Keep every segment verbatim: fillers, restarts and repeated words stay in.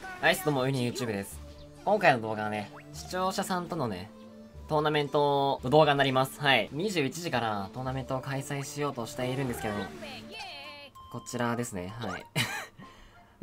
はい、どうも、ウニ YouTube です。今回の動画はね、視聴者さんとのね、トーナメントの動画になります。はい。にじゅういちじからトーナメントを開催しようとしているんですけど、こちらですね。はい。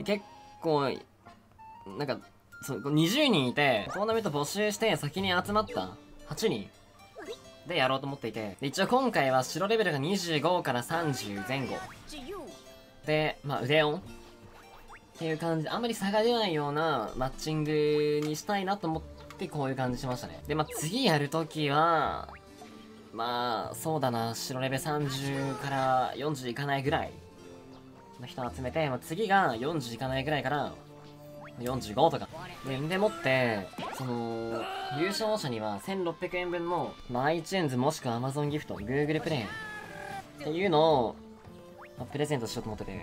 結構、なんか、そう、にじゅうにんいて、トーナメント募集して先に集まったはちにんでやろうと思っていて、で一応今回は白レベルがにじゅうごからさんじゅう前後。で、まあ腕オンっていう感じで、あんまり差が出ないようなマッチングにしたいなと思ってこういう感じしましたね。で、まあ次やるときは、まあ、そうだな、白レベさんじゅうからよんじゅういかないぐらいの人を集めて、まあ、次がよんじゅういかないぐらいからよんじゅうごとか。で、でもって、その、優勝者にはせんろっぴゃくえんぶんの、まあ、iTunes もしくは Amazon ギフト、Google プレイっていうのを、まあ、プレゼントしようと思ってて、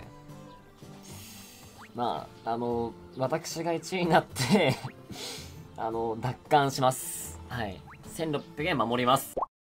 まあ、あの、私がいちいになってあの、奪還します。はい。せんろっぴゃくえん守ります。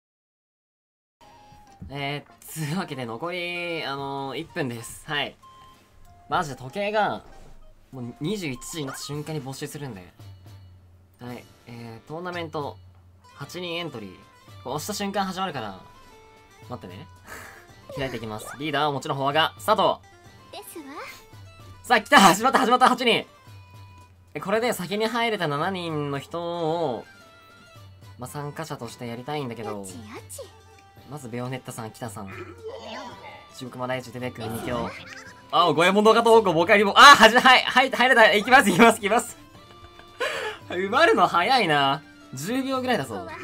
えー、つうわけで残り、あのー、いっぷんです。はい。マジで時計が、もうにじゅういちじになった瞬間に募集するんで。はい。えー、トーナメント、はちにんエントリー。押した瞬間始まるから、待ってね。開いていきます。リーダーはもちろんフォアが、スタートですわ。 さあ、来た始まった始まった !はちにんこれで先に入れたしちにんの人を、まあ、参加者としてやりたいんだけど、まずベヨネッタさん、北さん。中国マ大地出てくるに強。あ、五右衛門動画投稿、ボカリも、あ、はじ、はい、はい、入れた、行きます、行きます、行きます。埋まるの早いな。じゅうびょうぐらいだぞ。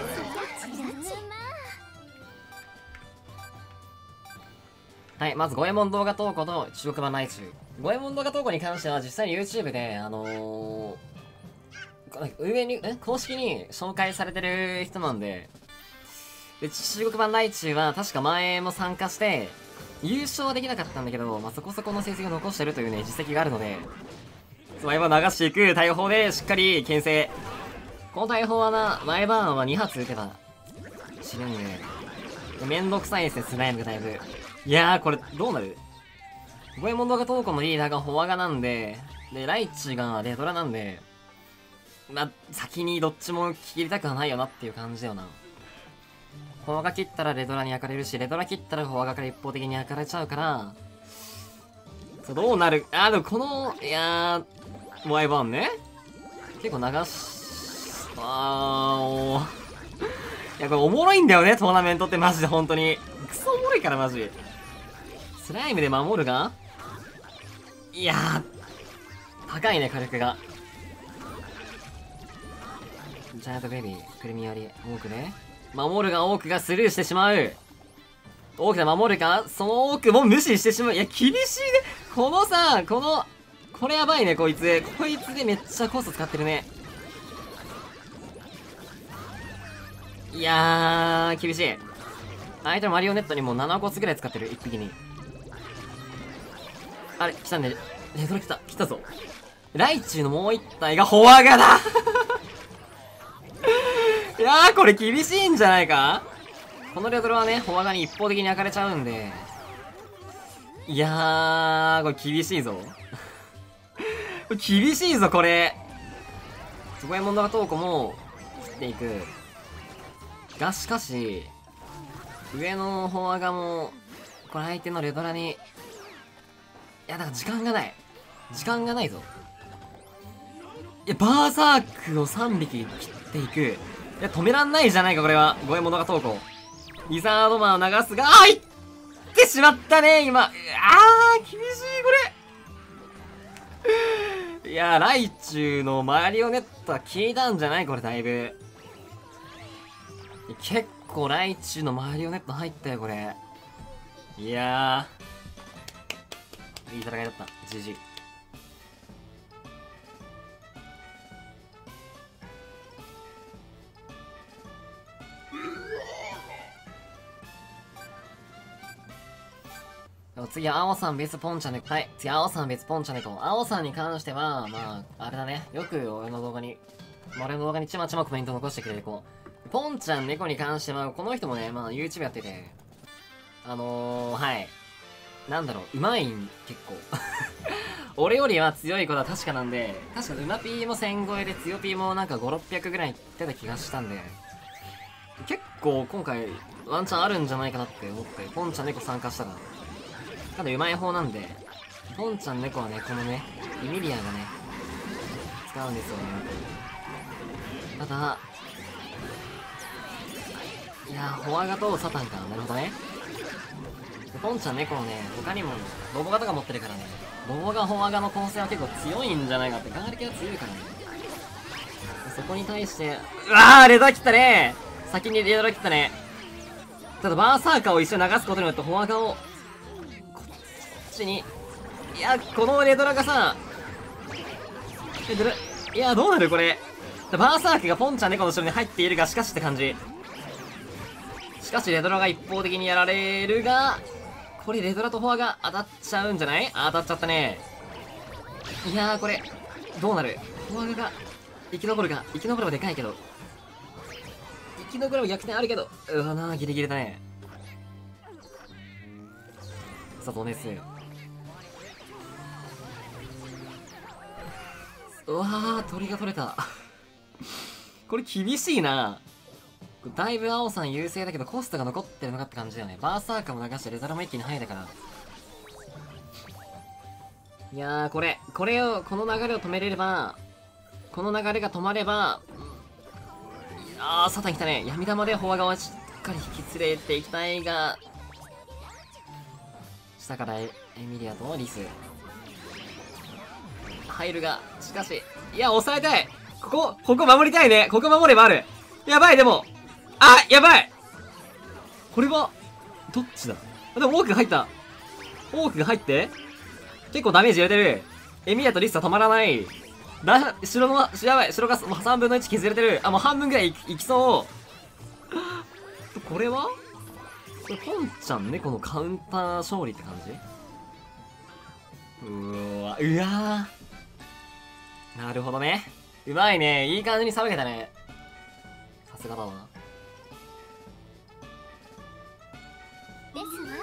はい、まず五右衛門動画投稿と中国版内中。五右衛門動画投稿に関しては実際に YouTube で、あのー、上に、え公式に紹介されてる人なんで、で、中国版内中は確か前も参加して、優勝はできなかったんだけど、まあ、そこそこの成績を残してるというね、実績があるので、前歯流していく大砲でしっかり牽制。この大砲はな、前歯はに発撃てた。死ぬんで、めんどくさいですね、スライムがだいぶ。いやー、これ、どうなる？五右衛門動画投稿のリーダーがフォアガなんで、で、ライチがレトラなんで、まあ、先にどっちも切りたくはないよなっていう感じだよな。フォアガ切ったらレドラに焼かれるし、レドラ切ったらフォアガから一方的に焼かれちゃうから、そう、どうなる？あー、でもこの、いやー、ワイバーンね。結構流し、あー、おー。いや、これおもろいんだよね、トーナメントってマジで本当に。クソおもろいからマジ。スライムで守るがいやー、高いね、火力が。ジャイアントベビー、くるみ割り、多くね。守るが多くがスルーしてしまう。多くで守るかその多くも無視してしまう。いや、厳しいね。このさ、この、これやばいね、こいつ。こいつでめっちゃコスト使ってるね。いやー、厳しい。相手のマリオネットにもななコスぐらい使ってる、一匹に。あれ、来たね。レトロ来た。来たぞ。ライチュウのもう一体がフォアガだいやー、これ厳しいんじゃないか。このレトロはね、フォアガに一方的に焼かれちゃうんで。いやー、これ厳しいぞ。これ厳しいぞ、これ。五右衛門動画投稿も切っていく。が、しかし、上のフォアガも、これ相手のレトラに、いや、だから時間がない。時間がないぞ。いや、バーサークをさんびき切っていく。いや、止めらんないじゃないか、これは。五右衛門動画投稿。リザードマンを流すが、あー、いってしまったね、今。あー、厳しい、これ。いやー、ライチュウのマリオネットは効いたんじゃないこれ、だいぶ。結構、ライチュウのマリオネット入ったよ、これ。いやー。いい戦いだった。ジジイ。次は青さん別ポンチャネコ。はい。次青さん別ポンチャネコ。青さんに関しては、まあ、あれだね。よく俺の動画に、俺の動画にちまちまコメント残してくれる子。ポンちゃん猫に関しては、この人もね、まあ YouTube やってて、あのー、はい。なんだろう、うまいん、結構。 俺よりは強いことは確かなんで、確かうまピーもせん超えで強ピーもなんかご、ろっぴゃくぐらいいってた気がしたんで、結構今回ワンチャンあるんじゃないかなって思って、ポンちゃん猫参加したら、ただうまい方なんで、ポンちゃん猫はね、このね、イミリアがね、使うんですよね。ただ、いやー、フォアガとサタンか。なるほどね。ポンちゃん猫のね、他にも、ボボガとか持ってるからね、ボボガ、フォアガの構成は結構強いんじゃないかって、ガーリ系は強いからね。そこに対して、うわー、レドラ切ったねー。先にレドラ切ったね。ただ、バーサーカーを一緒に流すことによって、フォアガを、こっちに、いや、このレドラがさ、レドラ、いや、どうなるこれ。バーサークがポンちゃん猫の後ろに入っているが、しかしって感じ。しかし、レドラが一方的にやられるが、これレドラとフォアが当たっちゃうんじゃない？当たっちゃったね。いやー、これ、どうなる？フォアが生き残るか。生き残ればでかいけど。生き残れば逆転あるけど。うわなー、ギリギリだね。さあ、ドネス。うわー、鳥が取れた。これ厳しいな。だいぶ青さん優勢だけどコストが残ってるのかって感じだよね。バーサーカーも流してレザラも一気に入るから。いやー、これ、これを、この流れを止めれれば、この流れが止まれば、あー、サタン来たね。闇玉でフォア側しっかり引き連れていきたいが、下からエミリアとリス。入るが、しかし、いや、抑えたい。ここ、ここ守りたいね。ここ守ればある。やばい、でも。あ、やばい。これは、どっちだ？でも、オークが入った。オークが入って、結構ダメージ入れてる。エミリアとリスは止まらない。だ、城の、やばい、城がさんぶんのいち削れてる。あ、もう半分ぐらいい、いきそう。これはこれ、ポンちゃんね、このカウンター勝利って感じ？うーわ、うわー。なるほどね。うまいね。いい感じにさばけたね。さすがだわ。 ですわ。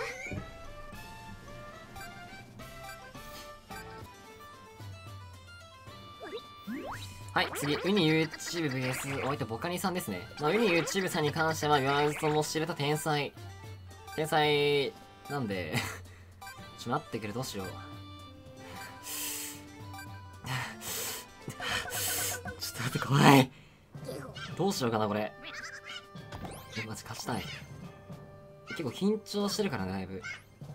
はい、次、ウニ YouTube ブイエス お相手ボカニさんですね。まあ、ウニ YouTube さんに関しては言わずとも知れた天才。天才、なんで、ちょ、待ってくれ、どうしよう。ちょっと待って、怖い。どうしようかな、これ。え、マジ勝ちたい。結構緊張してるからね、だいぶ。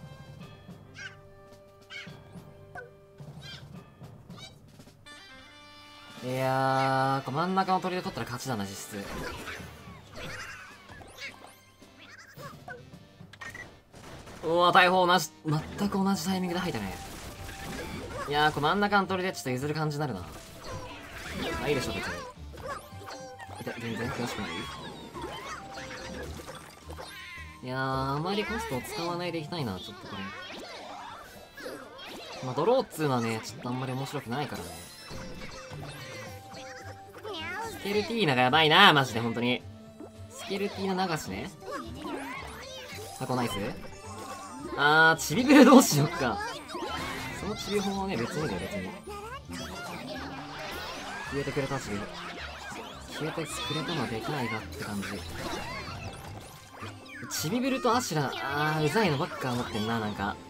いやー、これ真ん中の鳥で取ったら勝ちだな、実質。うわ、大砲同じ、全く同じタイミングで吐いたね。いやー、これ真ん中の鳥でちょっと譲る感じになるな。まあいいでしょ、別に。いや、全然悔しくない。いやー、あまりコストを使わないでいきたいな、ちょっとこれ。まあ、ドローっつうのはね、ちょっとあんまり面白くないからね。スケルティーナがやばいな、マジで、ほんとに。スケルティーナ流しね。箱ナイス。あー、チビブルどうしよっか。そのチビ砲はね、別にだよ、別に。消えてくれたチビ。消えてくれたのはできないなって感じ。チビブルとアシュラ、あー、うざいのばっか持ってんな、なんか。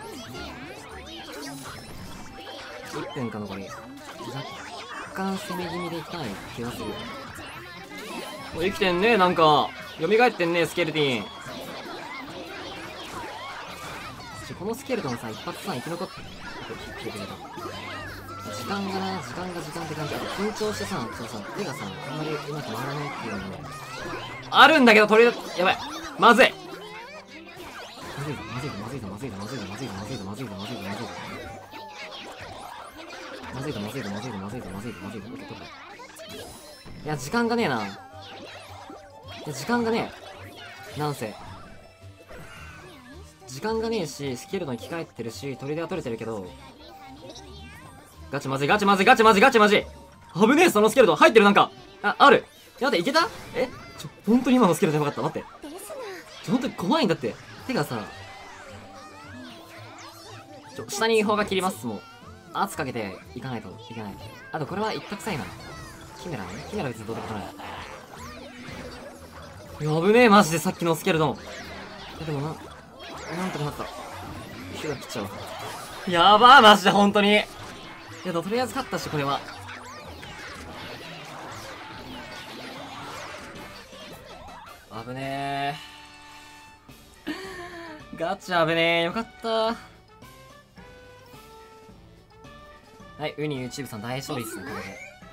いっぷんか残り。若干攻め気味でいきたい気がする。お、生きてんね、なんか。蘇ってんね、スケルティン。ちょ、このスケルトンさ、一発さ、生き残ってきてくれた。時間がな、時間が時間って感じ。緊張してさ、ちょっとさ、手がさ、あんまりうまく回らないっていうのもね。あるんだけど、取りやばい。まずい。まずいぞ、まずいぞ、まずいぞ、まずいぞ、まずいぞ、まずいぞ、まずいぞ、まずいぞ、まずいぞ、まずいぞ。まずいぞ、まずいぞ、まずいぞ、まずいぞ、まずいぞ、まずいぞ、いや、時間がねえな。いや、時間がねえ。なんせ。時間がねえし、スキルの生き返ってるし、砦は取れてるけど。ガチまずい、ガチまずい、ガチまずい、ガチまずい。危ねえ、そのスケルトン。入ってる、なんか。あ、ある。やだ、いけた？えちょ、本当に今のスケルトンやばかった。待って。ちょ、本当に怖いんだって。手がさ。ちょ、下に砲が切ります、もう。 圧かけていかないといけない。あとこれは一択さいな。キメラね。キメラ別にどうでもない。やぶねえ、マジでさっきのスケルトン。いやでもな、なんとかなった。火が切っちゃうわ。やばー、マジで本当に。いやでもとりあえず勝ったし、これは。危ねー。ガチ危ねー。よかったー。はい、ウニ YouTube さん大勝利っすね、これで。く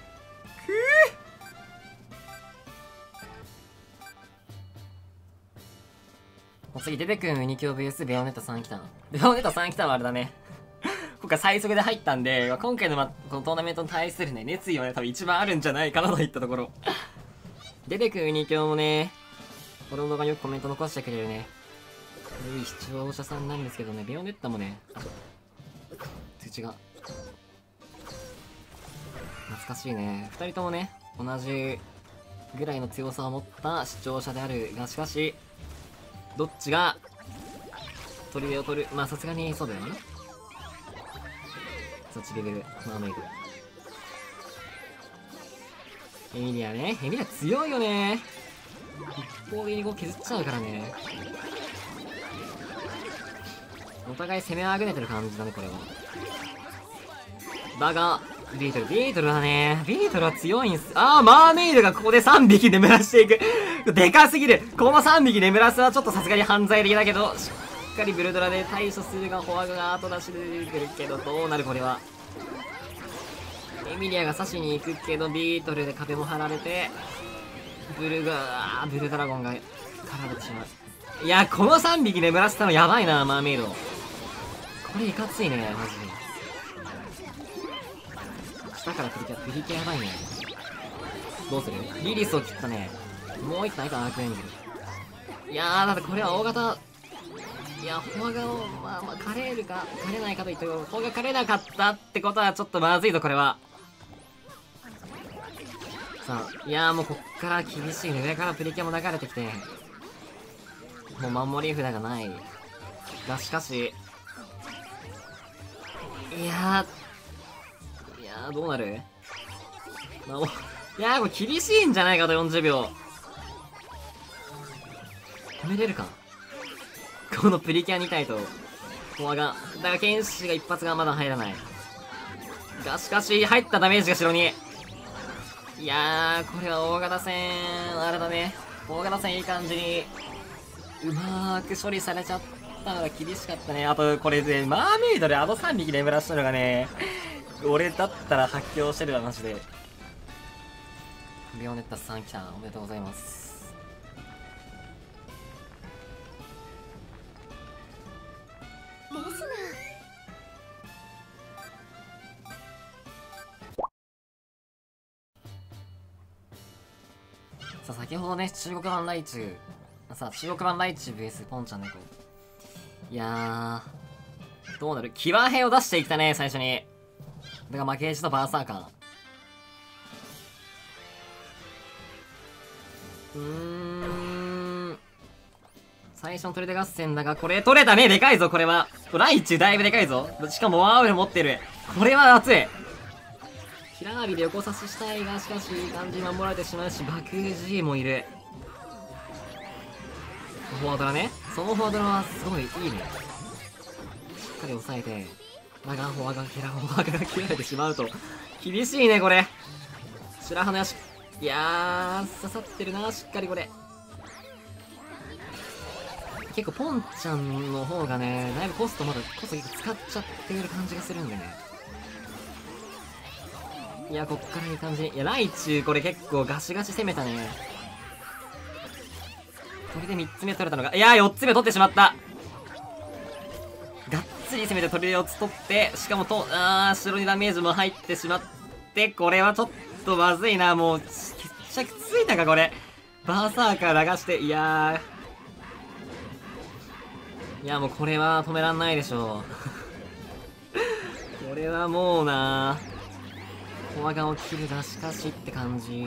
ぅー。次、デベ君ウニキョウ ブイエス ベオネッタさん来た。ベオネッタさん来たのはあれだね。今回最速で入ったんで、今回の、ま、このトーナメントに対するね、熱意はね、多分一番あるんじゃないかなといったところ。デベ君ウニキョウもね、この動画によくコメント残してくれるね。いい視聴者さんなんですけどね、ベオネッタもね、通知が。懐かしいね。二人ともね、同じぐらいの強さを持った視聴者であるが、しかし、どっちが、取り出を取る。まあさすがにそうだよね。そっちレベル、マーメイド。エミリアね。エミリア強いよね。一方的にこう削っちゃうからね。お互い攻めあぐねてる感じだね、これは。だが、ビートル、ビートルはね、ビートルは強いんす。あー、マーメイドがここでさんびき眠らしていく。でかすぎる。このさんびき眠らすはちょっとさすがに犯罪的だけど、しっかりブルドラで対処するが、フォアグが後出しで出てくるけど、どうなるこれは。エミリアが刺しに行くけど、ビートルで壁も張られて、ブルガー、ブルドラゴンが狩られてしまう。いや、このさんびき眠らせたのやばいな、マーメイド。これいかついね、マジで。下からプリキュア、プリキュアやばいね。どうする？リリスを切ったね。もう一個ないかな、アークエンジェル。いやー、だってこれは大型。いや、フォアガを、まあまあ、狩れるか、狩れないかと言ったけど、フォアガ狩れなかったってことはちょっとまずいぞ、これは。さあ、いやーもうこっから厳しいね。上からプリキュアも流れてきて。もう守り札がない。が、しかし。いやー、いやー、どうなる？まあ、おいやー、これ厳しいんじゃないかと、よんじゅうびょう。止めれるか？このプリキュアに体と、フォアが。だが、剣士が一発がまだ入らない。が、しかし、入ったダメージが後ろに。いやー、これは大型戦、あれだね。大型戦いい感じに、うまーく処理されちゃったのが厳しかったね。あと、これで、マーメイドであのさんびき眠らしたのがね、俺だったら発狂してるわ、マジで。ビオネッタさん来た。おめでとうございます。ですな。さあ、先ほどね、中国版ライチュウ。さあ、中国版ライチュウ ブイエス ポンちゃん猫。いやー、どうなる？騎馬兵を出していったね、最初に。だから負けじとバーサーカー。うーん。最初の取り出合戦だが、これ取れたね。でかいぞ、これは。ライチュウだいぶでかいぞ。しかもワーウル持ってる。これは熱い。ひらがびで横差ししたいが、しかし、いい感じに守られてしまうし、爆 G もいる。フォワードラね。そのフォワードラはすごいいいね。しっかり抑えて。だが、フォワードが、フォワードが切られてしまうと。厳しいね、これ。白羽やし、いやー、刺さってるな、しっかりこれ。結構、ポンちゃんの方がね、だいぶコストまだ、コスト結構使っちゃってる感じがするんでね。いや、こっからいい感じ。いや、ライチュウ、これ結構ガシガチ攻めたね。これでみっつめ取れたのが、いやー、よっつめ取ってしまった。がっつり攻めて取りよっつ取って、しかもと、あー、後ろにダメージも入ってしまって、これはちょっとまずいな、もう、決着ついたか、これ。バーサーカー流して、いやー。いや、もうこれは止めらんないでしょう。これはもうなー。フォアガを切るが、しかしって感じ。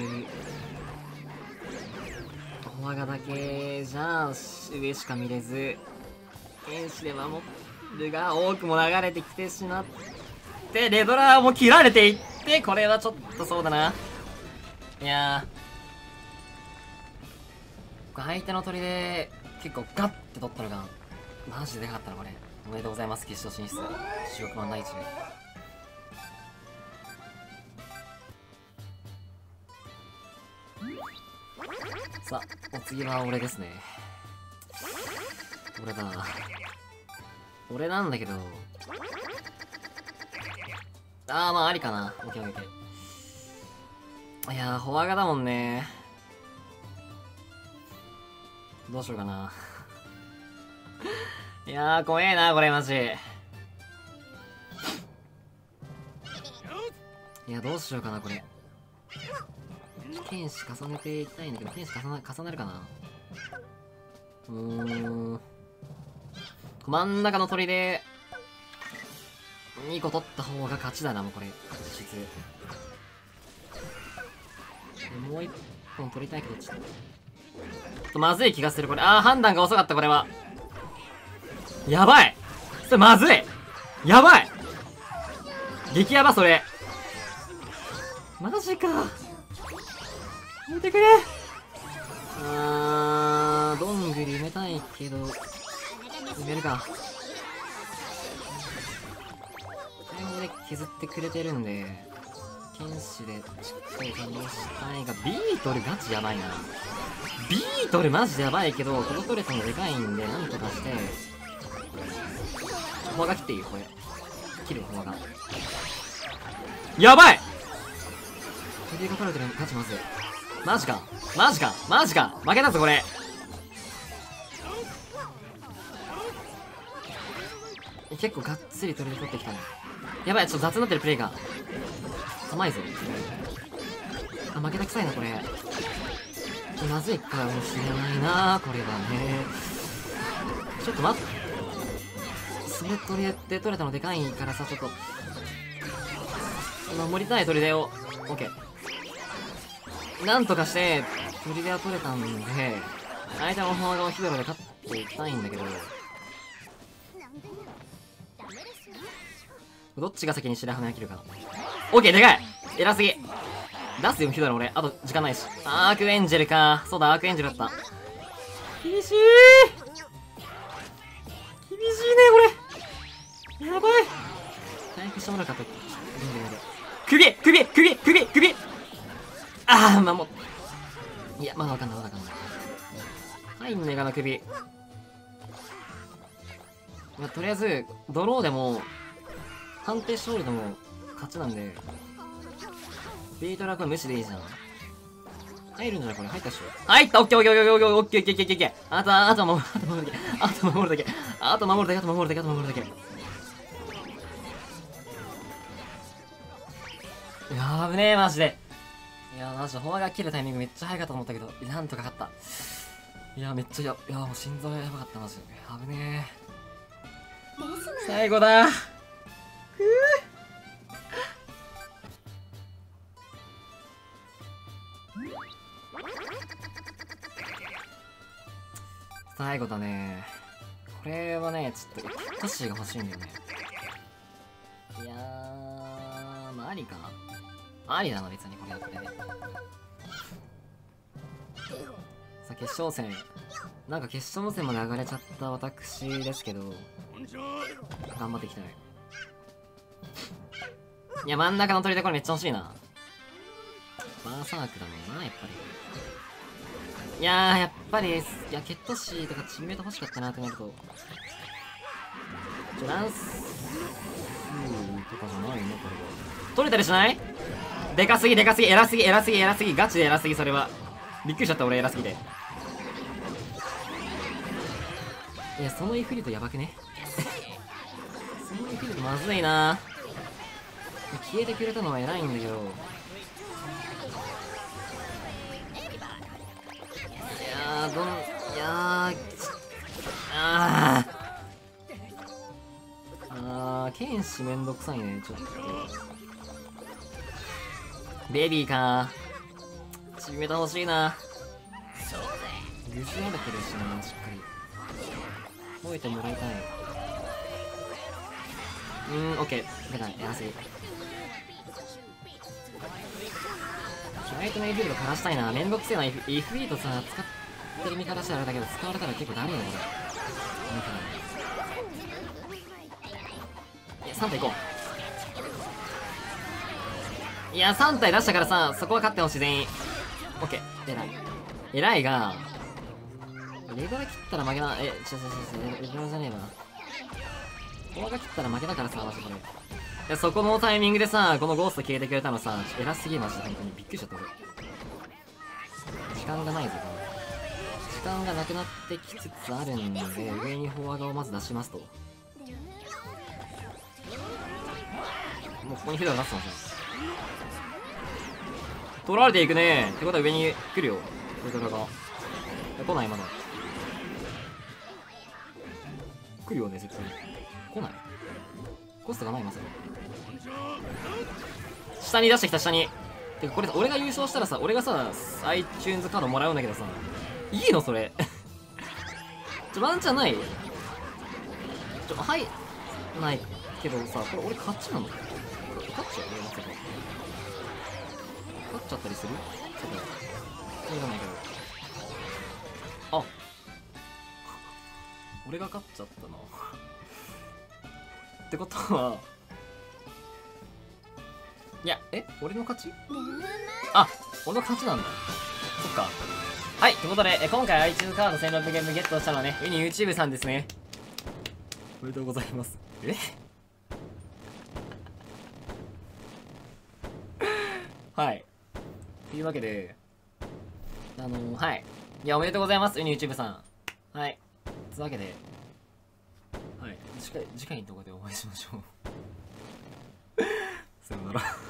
フォアガだけじゃ、上しか見れず、剣士で守るが、多くも流れてきてしまっ 、レドラーも切られていって、これはちょっとそうだな。いやー、相手の鳥で結構ガッて取ったのがマジででかかったな。これおめでとうございます。決勝進出主力万内中。さあお次は俺ですね。俺だ俺なんだけど、あーまあありかな。オッケーオッケー。いやーフォアガだもんね。どうしようかな。いやー怖えなこれマジ。いやどうしようかなこれ。剣士重ねていきたいんだけど、剣士重な重なるかな。うーん、真ん中の鳥でにこ取った方が勝ちだな。もうこれ実質もういっぽん取りたいけどちょっとまずい気がするこれ。あー判断が遅かったこれは。やばいそれまずい。やばい激ヤバそれ。マジか。やめてくれ。あーどんぐり埋めたいけど埋めるか。これで削ってくれてるんで剣士でしっかり対応したいが、ビートルガチやばいな。ビートルマジでやばいけどこのトレスもでかいんでなんとかして。フォアが切っていいこれ。切るフォアがやばい。首が取られてるガチまずい。マジかマジかマジか負けたぞこれ。結構がっつり取り取ってきたね。やばいちょっと雑になってるプレイが甘いぞ。あ負けたくさいなこれ。まずいかもしれないなこれはね。ちょっと待って、それ取りで取れたのでかいからさ、ちょっと守りたい取り出を。オッケーなんとかして取り出は取れたんで相手のフォア側をヒドラで勝っていきたいんだけど、どっちが先に白羽を切るか。オッケーでかい偉すぎ。出すよヒドラ俺。あと時間ないし。アークエンジェルか。そうだアークエンジェルだった。厳しい厳しいねこれ。やばい回復してもらうかと。首首首首首ああ守っいやまだわかんないまだわかんない。はいメガの首。まあ、とりあえずドローでも判定勝利でも勝ちなんで、ビートラーこれ無視でいいじゃん。入るんじゃないこれ。入ったっしょ。入った。オッケーオッケーオッケーオッケーオッケーオッケーオッケーオッケーオッケー。あとあと守るあと守るだけあと守るだけあと守るだけあと守るだけあと守るだけ。やーぶねーマジで。いやーマジでフォアが切るタイミングめっちゃ早かったと思ったけどなんとか勝った。いやーめっちゃやいやーもう心臓がやばかったマジで。やぶねー最後だー。くー最後だね。これはねちょっとキットシーが欲しいんだよね。いやーまあありかありだな別にこれはこれで。さあ決勝戦なんか決勝戦まで上がれちゃった私ですけど頑張っていきたい。いや真ん中の鳥でこれめっちゃ欲しいな。バーサークだもんなやっぱり。いやーやっぱりいやケットシーとかチームメイト欲しかったなってなるとちょランスとかじゃないのこれは。取れたりしない？でかすぎでかすぎ偉すぎ偉すぎ偉すぎガチで偉すぎ。それはびっくりしちゃった俺偉すぎて。いやそのイフリートやばくねそのイフリートまずいな。消えてくれたのは偉いんだけど、いやーどんいやーあーあー剣士めんどくさいねちょっと。ベビーかーチームメート欲しいな。グス慣れてるしなしっかり吠えてもらいたい。 うーん、オッケー。出ない、やらせ。ライトの エフビー とかからしたいな。めんどくせえな。エフビー とさ、使ってる味方したらあれだけど、使われたら結構ダメよ、これ。いや、さん体いこう。いや、さん体出したからさ、そこは勝ってほしい、全員。オッケー、偉い。偉いが、レバラ切ったら負けだ。え、ちょちょちょちょ、レバラじゃねえな。レバラ切ったら負けだからさ、マジこれ。いや、そこのタイミングでさ、このゴースト消えてくれたのさ、偉すぎマジで、本当に。びっくりしちゃった、俺。時間がないぞ、これ。時間がなくなってきつつあるんで、上にフォア側をまず出しますと。もうここにフィドが出すのじゃん。取られていくね。ってことは上に来るよ。フィドラが。来ない、まだ。来るよね、絶対。来ない。コストがない、まさか。下に出してきた、下に。てか、これ、俺が優勝したらさ、俺がさ、iTunes カードもらうんだけどさ、いいのそれ。ちょ、ワンチャンないちょ、はい。ないけどさ、これ俺勝ちなの勝っちゃうね、まさか。勝っちゃったりするちょっと、それがないけど。あ俺が勝っちゃったな。ってことは、いや、え俺の勝ちあ、俺の勝ちなんだ。そっか。はい、ということで、え今回 iTunes カードせんろっぴゃくえんぶゲットしたのはね、ウニ YouTube さんですね。おめでとうございます。えはい。というわけで、あのー、はい。いや、おめでとうございます、ウニ YouTube さん。はい。つうわけで、はい。次回、次回の動画でお会いしましょう。さよなら。